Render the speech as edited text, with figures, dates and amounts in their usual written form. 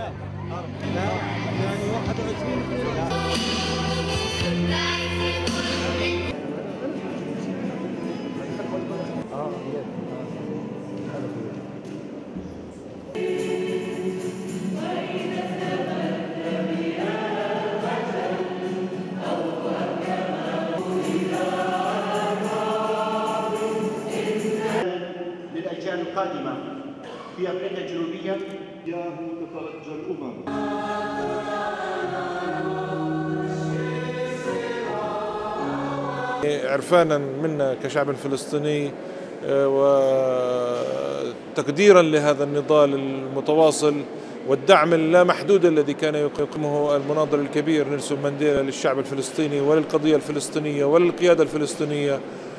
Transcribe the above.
لا يعني 21 للأجيال القادمة في أفريقيا الجنوبية إياه تترجى الأمم. عرفانا منا كشعب فلسطيني وتقديرا لهذا النضال المتواصل والدعم اللامحدود الذي كان يقيمه المناضل الكبير نيلسون مانديلا للشعب الفلسطيني وللقضية الفلسطينية وللقيادة الفلسطينية